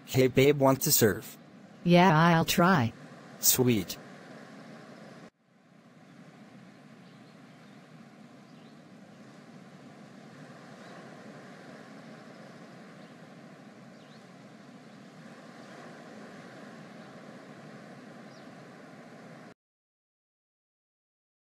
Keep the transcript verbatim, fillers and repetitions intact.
Hey babe, want to surf? Yeah, I'll try. Sweet.